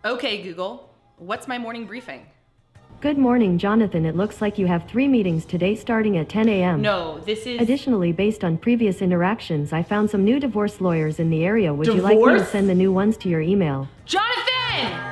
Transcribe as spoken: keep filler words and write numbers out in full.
Okay, Google. What's my morning briefing? Good morning, Jonathan. It looks like you have three meetings today starting at ten A M No, this is... Additionally, based on previous interactions, I found some new divorce lawyers in the area. Would Divorce? you like me to send the new ones to your email? Jonathan!